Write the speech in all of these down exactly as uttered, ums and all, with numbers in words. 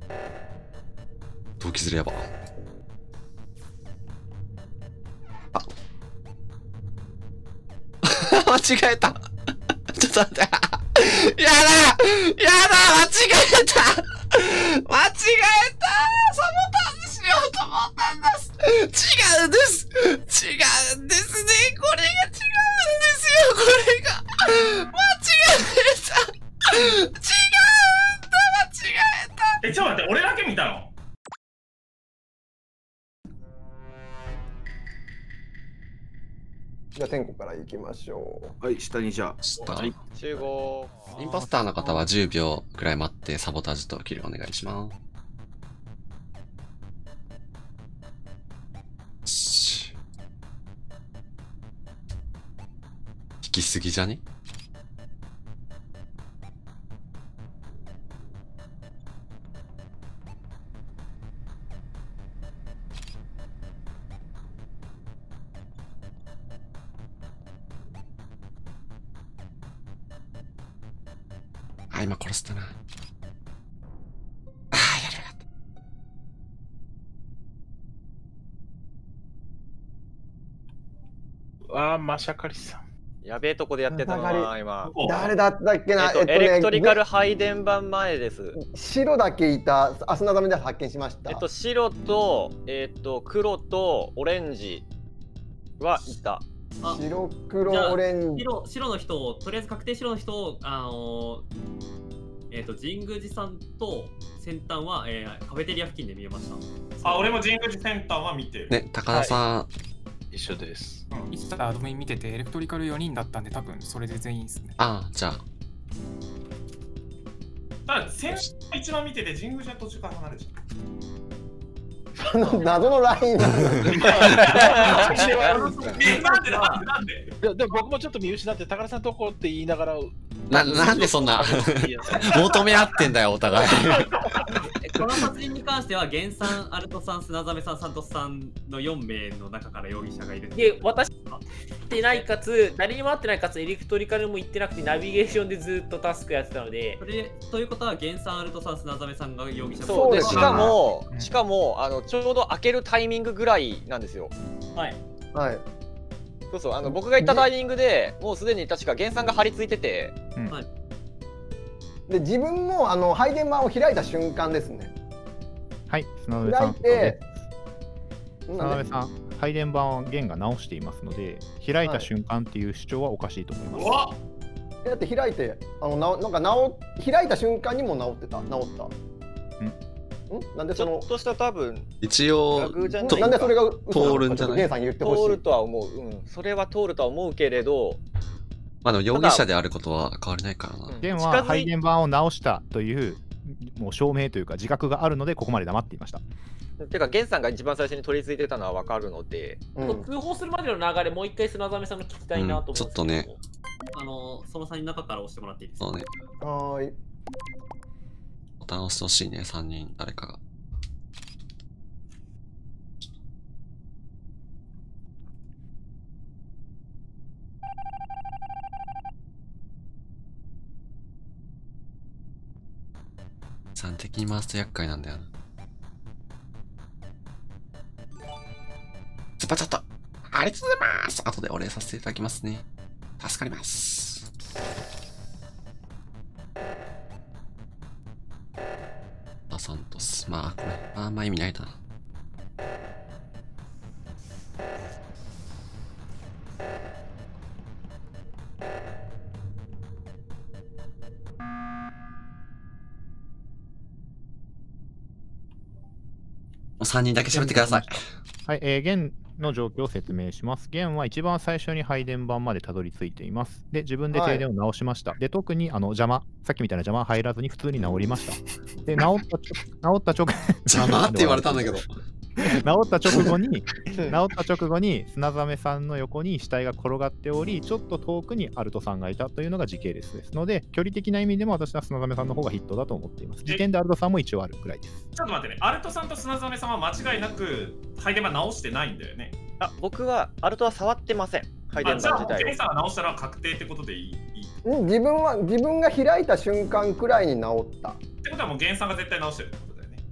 動機ずれやば。あ間違えたちょっと待ってやだやだ間違えた間違えたサボタージしようと思ったんです。違うんです違うんですねこれが違うんですよこれが間違えた違うんだ間違えた。 え、ちょっと待って、俺だけ見たの？ じゃあ天候から行きましょう。はい、下にじゃあ。 下。 はい、 集合。 インポスターの方はじゅうびょうくらい待ってサボタージュとキルお願いします。引きすぎじゃね？あ、今殺したな。ああ、やるやった。 ああ、マシャカリさん。 やべえとこでやってたのは今。 誰だったっけな、 えっと、エレクトリカル配電盤前です。 白だけいた、あ、砂溜めで発見しました。 えっと、白と、えっと、黒とオレンジはいた。 白黒オレンジ。 白白の人をとりあえず確定白の人をあのー、えっ、ー、と神宮寺さんと先端は、えー、カフェテリア付近で見えました。 あ、俺も神宮寺先端は見てる。 ね、高田さん、はい、 一緒です。 いつアドミン見ててエレクトリカルよにんだったんで多分それで全員ですね。 ああ、じゃあ。 ただ先一番見てて神宮寺は途中から離れちゃった。 あの謎のラインなんでなんでなんででも僕もちょっと見失って高田さんとこって言いながらな、なんでそんな求め合ってんだよお互いこの殺人に関しては源さん、アルトさん、砂ザメさん、サントスさんのよんめいの中から容疑者がいる。 で、私ってないかつ誰にも会ってないかつエレクトリカルも行ってなくてナビゲーションでずっとタスクやってたので、 それということは源さん、アルトさん、砂ザメさんが容疑者。 そうで、しかもしかもあのちょうど開けるタイミングぐらいなんですよ。 はいはい。 そうそう、あの僕が行ったタイミングでもうすでに確か源さんが張り付いてて、 うん、はい。で自分もあの配電盤を開いた瞬間ですね。 はい、砂上さん。 開いて、 砂上さん、配電盤を弦が直していますので、開いた瞬間っていう主張はおかしいと思います。 はい、 だって開いて、あのななんか直開いた瞬間にも直ってた、直った。ん？なんでそのちょっとした多分一応なんでそれが通るんじゃない？ ゲンさんに言ってほしい。 通るとは思う。うん、それは通るとは思うけれど。 まあでも容疑者であることは変わりないからな。 ゲンは配電盤を直したというもう証明というか自覚があるのでここまで黙っていました。 てかゲンさんが一番最初に取り付いてたのは分かるので、 うん、通報するまでの流れもう一回砂ザメさんの聞きたいなと思って、うん、 ちょっとね、 あのそのさんにんの中から押してもらっていいですか？ そうね。 はーい。 ボタン押してほしいね、さんにん誰かが。さん敵に回すと厄介なんだよな。スパチャットありがとうございます。後でお礼させていただきますね。助かります。あ、サントス。まあ、これ、あんま意味ないな。さんにんだけ喋ってください。 はい、えー、弦の状況を説明します。弦は一番最初に配電盤までたどり着いています。で、自分で停電を直しました。はい、で、特にあの邪魔、さっきみたいな邪魔は入らずに普通に治りました。で、治った治った直後邪魔って言われたんだけど。 治った直後に、治った直後に砂ザメさんの横に死体が転がっており、ちょっと遠くにアルトさんがいたというのが時系列ですので、距離的な意味でも私は砂ザメさんの方がヒットだと思っています。時点でアルトさんも一応あるくらいです。 ちょっと待ってね、アルトさんと砂ザメさんは間違いなく配電盤直してないんだよね。 あ、僕はアルトは触ってません。配電盤自体は。 ジェイさんが直したら確定ってことでいい？ うん、自分は自分が開いた瞬間くらいに直った。 ってことはもうゲンさんが絶対直してるってことだよね。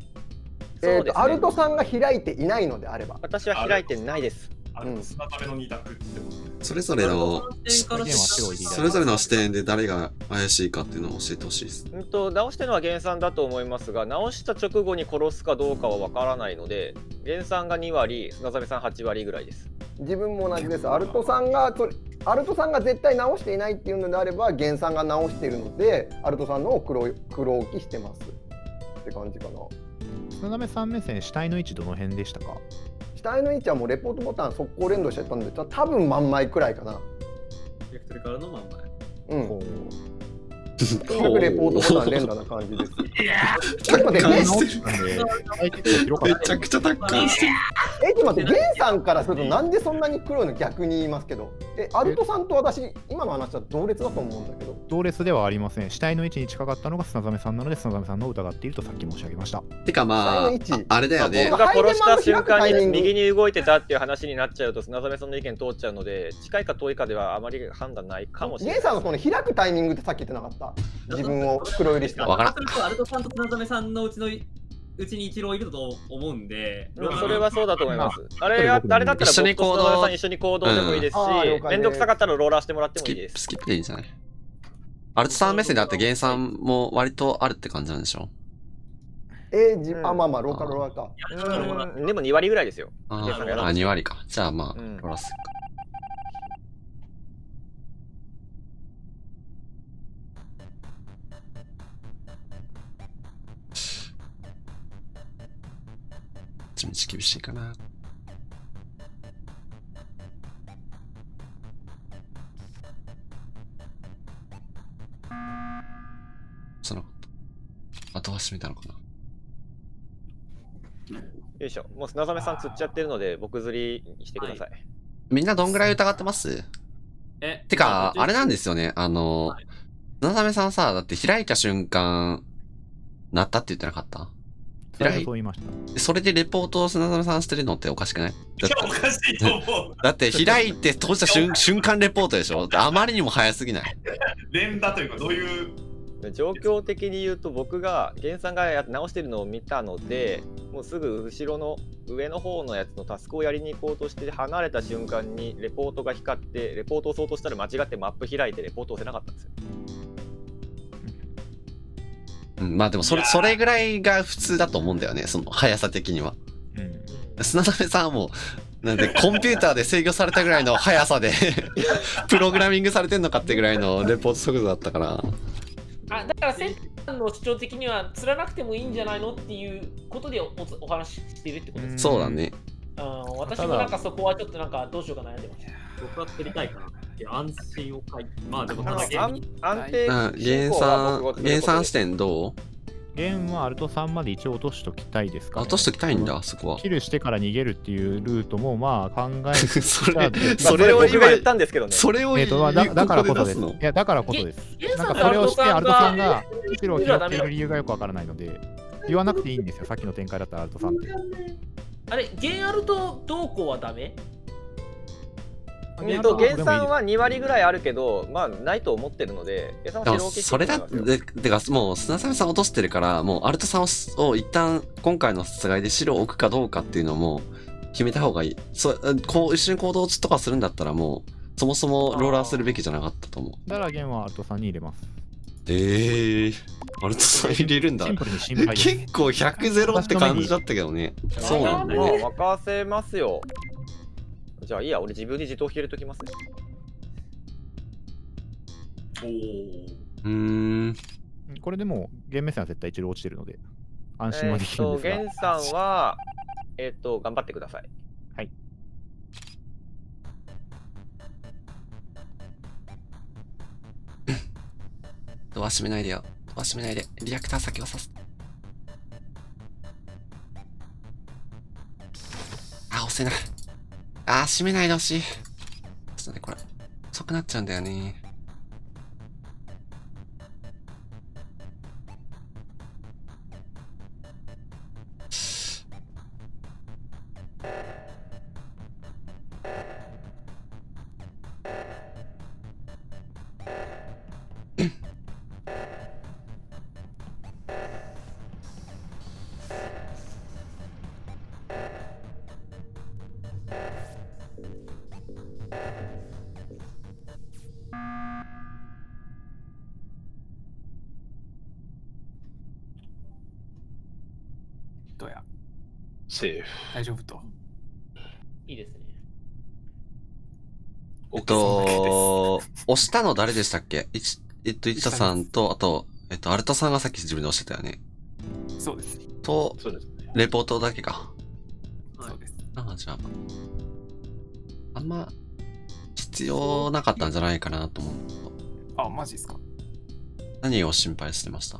えっと、アルトさんが開いていないのであれば。 私は開いてないです。 あの砂壁の二択ってこと。 それぞれのからそれぞれの視点で誰が怪しいかっていうのを教えてほしいです。 うんと直してるのは原産だと思いますが、直した直後に殺すかどうかはわからないので、原産がに割、砂ザメさんはち割ぐらいです。 自分も同じです。アルトさんがそれアルトさんが絶対直していないっていうのであれば、原産が直しているので、アルトさんのを黒黒置きしてますって感じかな。 砂ザメさん目線、死体の位置どの辺でしたか？ 死体の位置はもうレポートボタン速攻連動しちゃったんで、た多分真ん前くらいかな。 ベクトルからの真ん前。 うん。とにかくレポートボタン連打な感じです。ちょっと待って、 達観してる。めちゃくちゃ達観してる。 え、ちょっと待って、ゲンさんからするとなんでそんなに黒いの逆に言いますけど、え、アルトさんと私、今の話は同列だと思うんだけど。 同列ではありません。死体の位置に近かったのが砂ザメさんなので、砂ザメさんのを疑っているとさっき申し上げました。 てかまあ、あれだよね。 僕が殺した瞬間に右に動いてたっていう話になっちゃうと、砂ザメさんの意見通っちゃうので、近いか遠いかではあまり判断ないかもしれない。 ゲンさんのその開くタイミングってさっき言ってなかった？自分を黒入りした。 わからん。 アルトさんと砂ザメさんのうちのうちに一郎いると思うんで、 うん、それはそうだと思います。あれやあれだったら一緒に行動さん一緒に行動でもいいですし、面倒くさかったらローラーしてもらってもいいです。 スキップでいいんじゃない？アルトさん目線であって原産も割とあるって感じなんでしょ？ えー、じあまあまあローカルローラーか。 うん、でもに割ぐらいですよ。 ああに割か。じゃあまあ、うん、ローラーするか。道厳しいかな。そのあとは閉めたのかな。 よいしょ。もう砂ザメさん釣っちゃってるので僕釣りしてください。はい、 みんなどんぐらい疑ってます？えてかあれなんですよね。あの、はい、砂ザメさんさ、だって開いた瞬間鳴ったって言ってなかった？ 開いそう言いました。 それでレポートを砂ザメさんしてるのっておかしくない？ いやおかしいと思う。 だって開いて閉じた瞬瞬間レポートでしょ。あまりにも早すぎない？ 連打というかどういう状況的に言うと、僕が原さんが直してるのを見たので、もうすぐ後ろの上の方のやつのタスクをやりに行こうとして離れた瞬間にレポートが光って、レポートを押そうとしたら間違ってマップ開いてレポートを押せなかったんですよ。 うん、まあでもそれそれぐらいが普通だと思うんだよね、その速さ的には。うん、砂ザメさんはもうなんでコンピューターで制御されたぐらいの速さでプログラミングされてんのかってぐらいのレポート速度だったから。 あ、だからセンターの主張的には釣らなくてもいいんじゃないのっていうことで お, お話ししてるってことですか？ そうだね。 あ、私もなんかそこはちょっとなんかどうしようか悩んでました。 僕は釣りたいかな。いや安心を書いて、まあでもただ安定原産原産視点どう？ 原はアルトさんまで一応落としときたいですか、ね、 落としときたいんだ、そこは。 キルしてから逃げるっていうルートもまあ考えてそれそれを僕が言ったんですけどね。 それを言う、 えー、と だ, だからこそです。いやだからこそです。なんかそれをしてアルトさんがキルを拾っている理由がよくわからないので、言わなくていいんですよ。さっきの展開だったらアルトさんって。 あれ、原アルト動向はダメ？ えっと、原産はに割ぐらいあるけど、まあないと思ってるので、 それだって、てかもう砂ザメさん落としてるから、もうアルトさんをを一旦今回の殺害で白を置くかどうかっていうのも決めた方がいい。そこう一緒に行動とかするんだったらもうそもそもローラーするべきじゃなかったと思う。 だから原はアルトさんに入れます。 ええー、アルトさん入れるんだ。結構ひゃくゼロって感じだったけどね。そうなんだね。 任せますよ。じゃあいいや、俺自分で自動入れときますね。 おお。うん。 これでも原目線は絶対一度落ちてるので安心はできるんですが。 えっと原さんはえっと頑張ってください。 はい。 ドア閉めないでよ。ドア閉めないで。リアクター先を刺す。あ、押せない。あー、閉めないでほしい。ちょっとね、これ、遅くなっちゃうんだよね。 どや。 セーフ。 大丈夫と。 いいですね。 えっと、押したの誰でしたっけ？いちえっと、いちたさんと、あと、えっと、アルトさんがさっき自分で押してたよね。 そうです。 と、 そうですね。 レポートだけか。 そうです。 ああ、じゃあ、あんま必要なかったんじゃないかなと思う。 あ、マジですか。 何を心配してましたか？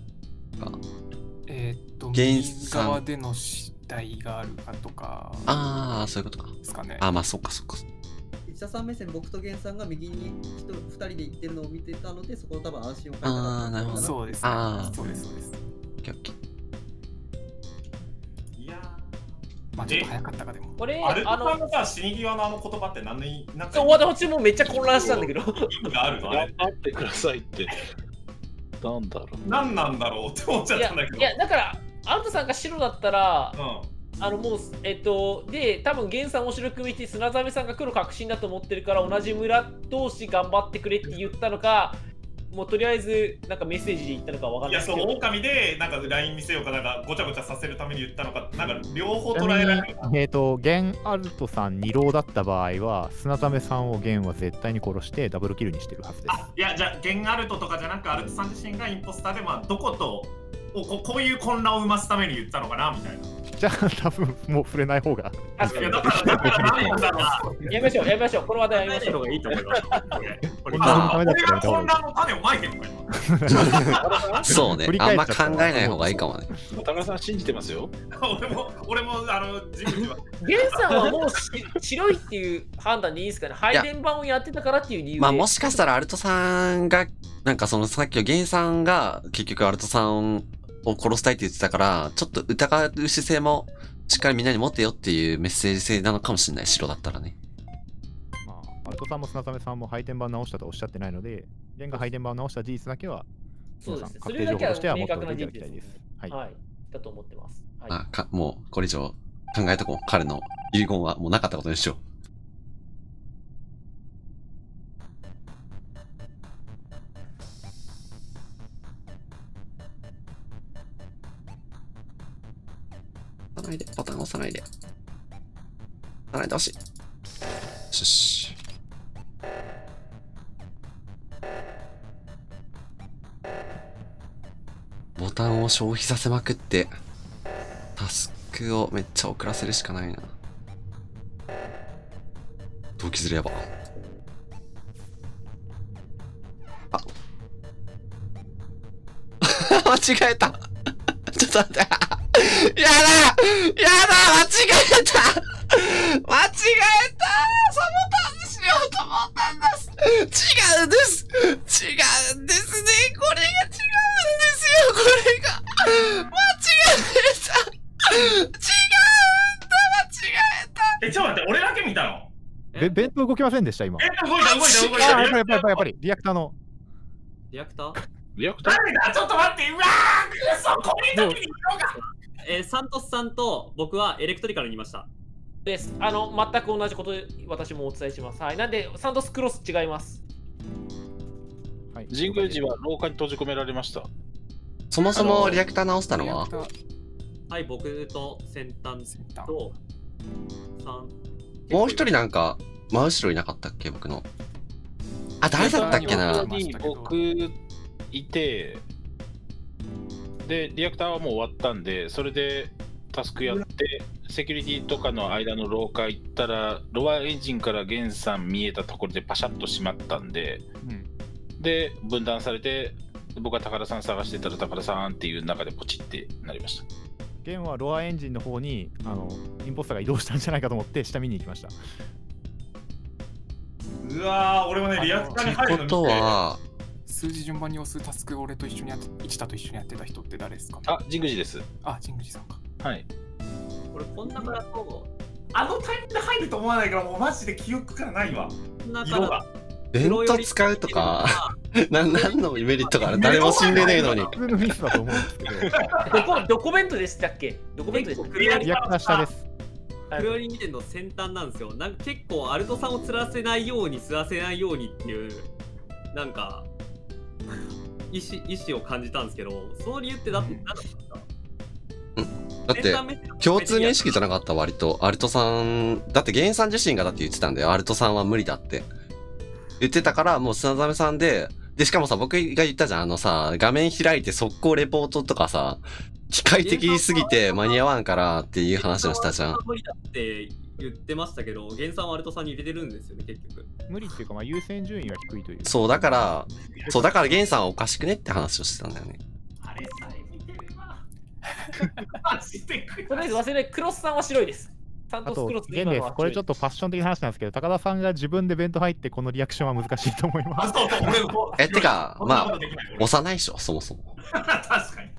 えーっと、 原右産側での死体があるかとかああ、そういうことか。 ですかね。 あ、まあ、そっかそっか。 一田さん目線、僕と源さんが右にふたりで行ってるのを見てたので、そこを多分安心を感じたかったああ、なるほど。 そうですね。 ああ、 そうです、そうです。 オッケーオッケー。 いやまあちょっと早かったかでも。 これ、 あれ、ああの、 のさ、死に際のあの言葉って何年なんかそう私もめっちゃ混乱したんだけど。 意味があるのあれ頑張ってくださいって。なんだろう。 何なんだろうって思っちゃったんだけど。 いや、いやだから、アルトさんが白だったら、 うんあのもう、えっと、で、多分源さんを白組みして砂ザメさんが黒確信だと思ってるから、同じ村同士頑張ってくれって言ったのか、もうとりあえずなんかメッセージで言ったのかわかんいや、そう、 ないですけど。 狼でなんか ライン 見せようか、なんかごちゃごちゃさせるために言ったのか、なんか両方捉えられる。 えっと、ゲンアルトさんに浪だった場合は、砂ザメさんをゲンは絶対に殺してダブルキルにしてるはずです。 いや、じゃあ、ゲンアルトとかじゃなく、アルトさん自身がインポスターで、まあ、どことここういう混乱を生ますために言ったのかなみたいな。 じゃあ、多分もう触れない方が。 いや、だから、だから何なんだろう。 やめましょう、やめましょう。この話題やめましょう。 がいいと思います。 俺が混乱の種をまいてるのか、今。 そうね。あんま考えない方がいいかもね。 高田さん信じてますよ。 俺も、俺も、あの、自分では。 ゲンさんはもうし白いっていう判断でいいですかね。配電盤をやってたからっていう理由で。 まあもしかしたらアルトさんが、なんかそのさっきのゲンさんが結局アルトさんを殺したいって言ってたから、ちょっと疑う姿勢もしっかりみんなに持ってよっていうメッセージ性なのかもしれない、白だったらね。 まあ、アルトさんも砂ザメさんも配電盤直したとおっしゃってないので、ゲンが配電盤を直した事実だけは、 そうですね。そ確れだけは定情報としては持明っておいてい確な事実ただきたいです。はい。 はい。だと思ってます。はい。 あかもうこれ以上考えとこう。彼の遺言はもうなかったことにしよう。押さないで、ボタン押さないで。押さないでほしい。よし。ボタンを消費させまくって、タスクをめっちゃ遅らせるしかないな。動機ずれやば。あ間違えたちょっと待ってやだやだ間違えた間違えたサボタンしようと思ったんです。違うんです違うんですね。これが違うんですよ。これが間違えた違うんだ間違えた。 え、ちょっと待って、俺だけ見たの？ べ弁当動きませんでした、今。 え、動いた動いた動いた。 あ、やっぱりやっぱりやっぱり、リアクターの。 リアクターリアクター誰だちょっと待って、うわーくそこういう時に色がえー、サントスさんと僕はエレクトリカルにいました。 です。あの、全く同じことで私もお伝えします。はい。なんで、サントスクロス違います。 はい。 神宮寺は廊下に閉じ込められました。 そもそもリアクター直したのははい、僕と先端とさん。 もう一人なんか真後ろいなかったっけ僕の。あ、誰だったっけな。 に僕いて、で、リアクターはもう終わったんで、それでタスクやって、セキュリティとかの間の廊下行ったら、ロアエンジンからゲンさん見えたところでパシャッと閉まったんで、 うん、 で、分断されて、僕は高田さん探してたら高田さんっていう中でポチってなりました。 ゲンはロアエンジンの方にあのインポスターが移動したんじゃないかと思って下見に行きました。 うわー、俺もね、リアクターに入るの見て。 ことは数字順番に押すタスクを俺と一緒にやって、一田と一緒にやってた人って誰ですかね。 あ、神宮寺です。 あ、神宮寺さんか。 はい。 俺こんなからとあのタイミングで入ると思わないから、もうマジで記憶からないわ。 こんなか色がら。 弁当使うとかな何のメリットがある。誰も死んでねえのに。 普通のミスだと思うんですけど。 どこ、ドコメントでしたっけ？ドコメントでしたっけ？ リアリアクター下です。 クロリ見ての先端なんですよ。なんか結構アルトさんを釣らせないように釣らせないようにっていうなんか意思意思を感じたんですけど、その理由ってだって何だったんですか？ だだって共通認識じゃなかった割と。アルトさん、だってゲンさん自身がだって言ってたんだよ。アルトさんは無理だって。言ってたから、もう砂ザさんで、で、しかもさ、僕が言ったじゃん。あのさ、画面開いて速攻レポートとかさ、機械的すぎて間に合わんからっていう話をしたじゃん。 無理だって言ってましたけど、ゲンさんはアルトさんに入れてるんですよね、結局。 無理っていうか、まあ、優先順位は低いという。 そう、だから、そう、だからゲンさんはおかしくねって話をしてたんだよね。 あれさえ見てれば。マジで悔しい。 とりあえず忘れない、クロスさんは白いです。サンあとトスクロス、 ゲンです。これちょっとパッション的な話なんですけど、高田さんが自分で弁当入ってこのリアクションは難しいと思います。 え、てか、まあ、幼いでしょ、そもそも。 確かに。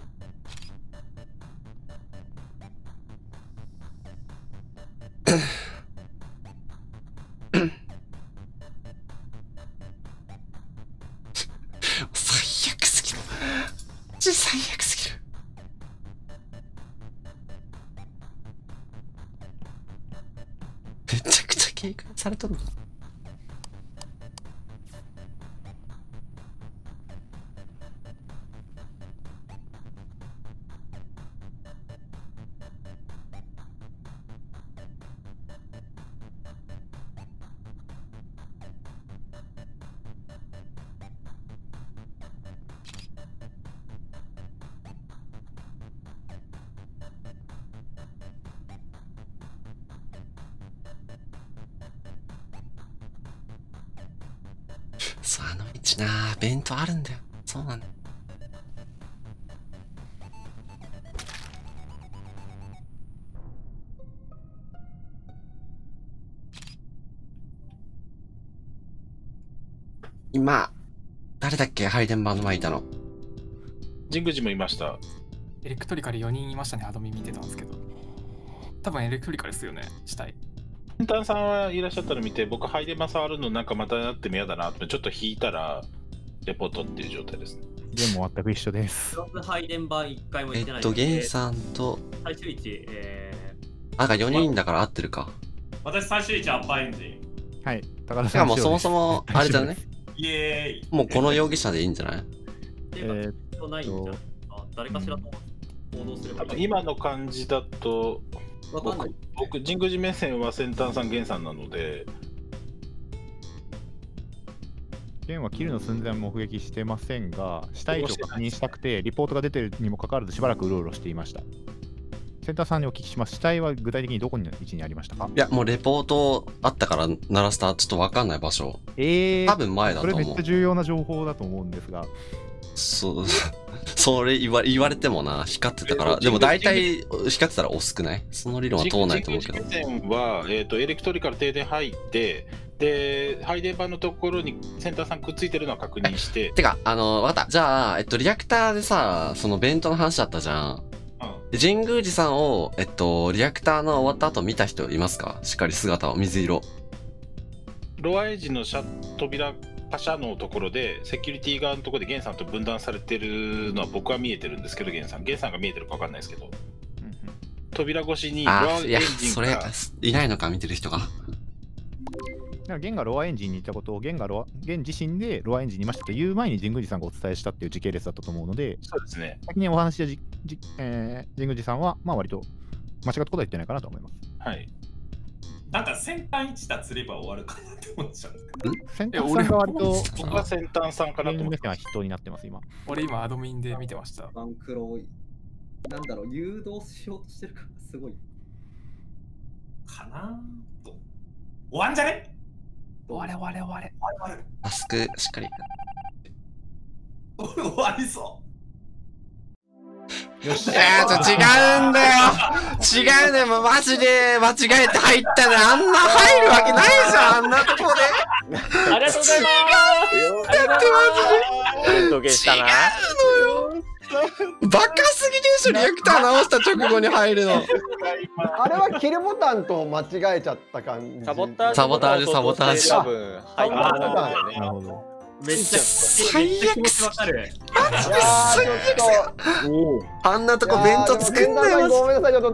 最悪すぎる。マジ最悪すぎる。めちゃくちゃ警戒されとる。そう、あの道な、弁当あるんだよ。そうなんだ。今、誰だっけ、配電盤の前いたの。 神宮寺もいました。 エレクトリカルよにんいましたね、アドミン見てたんですけど。多分エレクトリカルですよね、死体。 センターさんはいらっしゃったの見て、僕、配電盤触るのなんかまたやっても嫌だなってちょっと引いたら、レポートっていう状態ですね。 でも全く一緒です。 クロス配電盤いっかいも行ってないえっと、ゲンさんと、 最終位置、えー、あ、がよにんだから合ってるか。 私、最終位置アッパーエンジン。はい、高田さん。もうそもそも、あれじゃね。 イエーイ。 もうこの容疑者でいいんじゃないえーっと、ないんじゃないですか。誰かしらと行動すればいい。 今の感じだと、 僕、 僕、神宮寺目線は先端さん、源さんなので。 源はキルの寸前目撃してませんが、死体位置を確認したくて、リポートが出てるにもかかわらずしばらくうろうろしていました。センターさんにお聞きします。死体は具体的にどこの位置にありましたか？ いや、もうレポートあったから鳴らしたちょっとわかんない場所。 えー、 多分前だと思う。 それめっちゃ重要な情報だと思うんですが。 そう、それ言わ言われてもな、光ってたから。でも大体光ってたら遅くない？その理論は通らないと思うけど。 神宮寺目線は、えーと、エレクトリカル停電入って、で、配電盤のところにセンターさんくっついてるのは確認して。 てか、あの、わかった。じゃあ、えっと、リアクターでさ、その弁当の話あったじゃん。うん、神宮寺さんを、えっと、リアクターの終わった後見た人いますか？しっかり姿を、水色。 ロアエッジのシャ扉、パシャのところで、セキュリティ側のところでゲンさんと分断されてるのは僕は見えてるんですけど、ゲンさん。ゲンさんが見えてるか分かんないですけど。うんうん、扉越しにロアエンジンが。いや、 それ、いないのか、見てる人が。 ゲンがロアエンジンに行ったことをゲンがロアゲン自身でロアエンジンにいましたという前に神宮寺さんがお伝えしたっていう時系列だったと思うので、 そうですね。 先にお話しした、えー、神宮寺さんは、まあ割と間違ったことは言ってないかなと思います。 はい。 なんか先端一打釣れば終わるかなって思っちゃう。 先端さんが割と、 僕は先端さんかなと思ってます。人になってます、今。 俺今アドミンで見てました。 バンクロイ。なんだろう、誘導しようとしてるからすごい。 かなーと。終わんじゃね？ 終われ終われ終われ。 終わる。 マスクしっかり。 終わりそう。 よし。いやー、違うんだよ。違うんだよ。もうマジで間違えて入ったね。あんな入るわけないじゃん。あんなとこで。 ありがとうございます。 違うんだってマジで。 違うのよ。 バカすぎでしょ、リアクター直した直後に入るの。 あれはキルボタンと間違えちゃった感じ。 サボタージュ、 サボタージュ、サボタージュ。 多分入ったんだよね。 なるほど。 めっちゃ最悪わかる。 あんなとこ弁当作んなよ。 ごめんなさい、ちょっと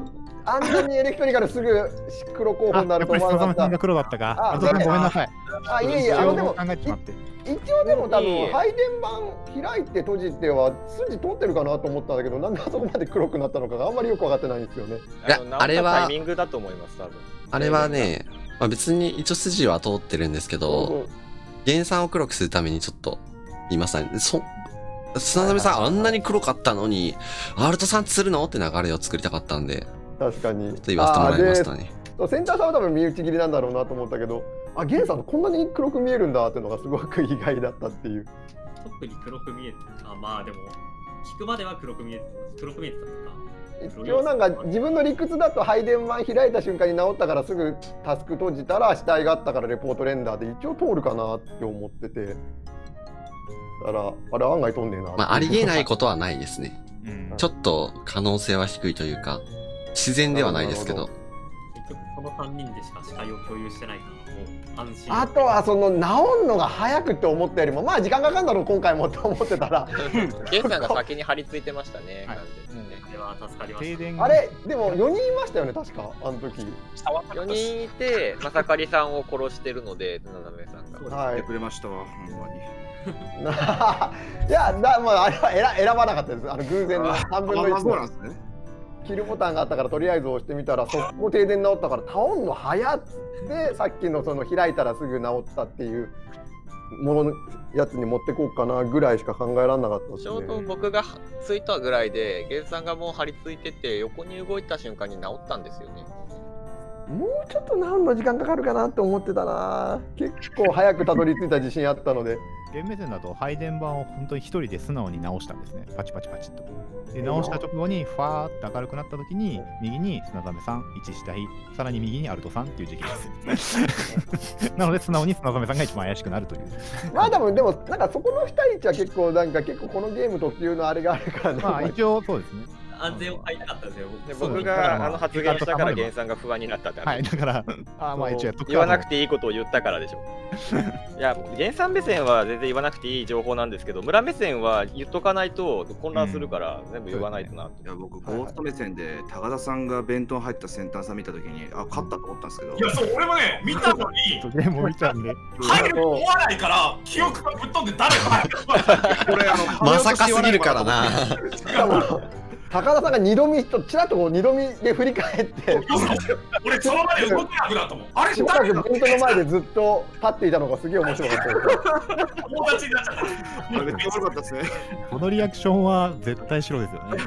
あんなにエレクトリカルすぐ黒候補になやっぱりると思わなかった砂さんが黒だったか。 あアルトさんごめんなさい。 あ、いえいえ、あのでも考えてしまって。 一応でも多いえいえ分配電盤開いて閉じては筋通ってるかなと思ったんだけど、なんであそこまで黒くなったのかがあんまりよく分かってないんですよね。 いやあのあれは直ったタイミングだと思います多分。 あれはね、まあ、別に一応筋は通ってるんですけど、原産を黒くするためにちょっと言いましたね。そ砂鍋さんあんなに黒かったのに、アルトさん釣るのって流れを作りたかったんで、 確かに。 ちょっと言わせてもらいましたね。 センターさんは多分身内切りなんだろうなと思ったけど、あ、ゲンさんこんなに黒く見えるんだっていうのがすごく意外だったっていう。 特に黒く見えてあ、まあでも、聞くまでは黒く見えてた。黒く見えてたのか。 一応なんか自分の理屈だと配電盤開いた瞬間に直ったからすぐタスク閉じたら死体があったからレポートレンダーで一応通るかなって思ってて、だからあれ案外通んねえな。 まあ、ありえないことはないですね。 うんちょっと可能性は低いというか、自然ではないですけど。 結局このさんにんでしか視界を共有してないから、もう安心。 あとはその治んのが早くって思ったよりもまあ時間かかるんだろう今回もって思ってたらゲンさんが先に張り付いてましたね。 はい完全にねこれは助かりました。 停電あれでもよにんいましたよね確かあの時。 よにんいて、まさかりさんを殺してるので、砂鍋さんが。 はいやってくれましたわ、ほんまに。 いやだまああれは選選ばなかったですあの偶然のさんぶんのいちあそうなんですね。 キルボタンがあったからとりあえず押してみたら速攻停電治ったから倒んの早っつってさっきのその開いたらすぐ治ったっていうもののやつに持ってこうかなぐらいしか考えられなかったですちょうどね。 僕がついたぐらいで、ゲンさんがもう張り付いてて、横に動いた瞬間に治ったんですよね。 もうちょっと治るの時間かかるかなって思ってたな。結構早くたどり着いた自信あったので。 現目線だと配電盤を本当に一人で素直に直したんですね。パチパチパチっと。で直した直後にファーって明るくなった時に右に砂ザメさんいち死体、さらに右にアルトさんっていう時期です。なので素直に砂ザメさんが一番怪しくなるという。 まあでもでもなんかそこのに対いちは結構なんか結構このゲーム特有のあれがあるからね。 まあ一応そうですね。 安全を買いたかったですよ。 で僕僕があの発言したからゲンさんが不安になったってはい、だから、あまあ一応やっとくか言わなくていいことを言ったからでしょ。いや、ゲンさん目線は全然言わなくていい情報なんですけど、村目線は言っとかないと混乱するから、全部言わないとなと。 いや僕、ゴースト目線で高田さんが弁当入った先端さん見たときに、あ、勝ったと思ったんですけど。 いや、そう、俺もね、見たのに、 ゲームを見たんで。 入ると思わないから、記憶がぶっ飛んで誰か入る。 これあのまさかすぎるからな。 しかも高田さんが二度見とちらっとこう二度見で振り返って俺その場で動けなくなったもん。あれしばら誰だく弁当の前でずっと立っていたのがすげえ面白かったです。 友達になっちゃった。 めっちゃ面白かったですね。 このリアクションは絶対白ですよね。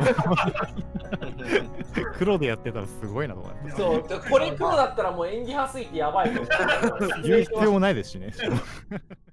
黒でやってたらすごいなと思って。 そう、これ黒だったらもう演技派すぎてやばいと思う。 言う必要もないですしね。